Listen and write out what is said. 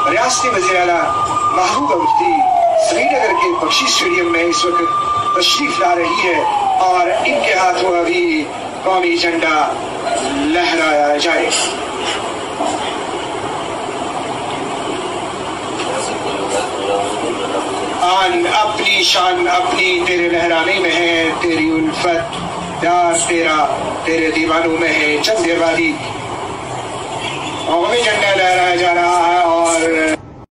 रियासती वज़ीर आला महबूबा मुफ्ती श्रीनगर के बख्शी स्टेडियम में इस वक्त तशरीफ ला रही है और इनके हाथों अभी कौमी झंडा लहराया जाए। आन अपनी शान अपनी तेरे लहराने में है, तेरी उल्फत प्यार तेरा तेरे दीवानों में है। चंद देर बाद ही कौमी झंडा लहराया जा रहा है और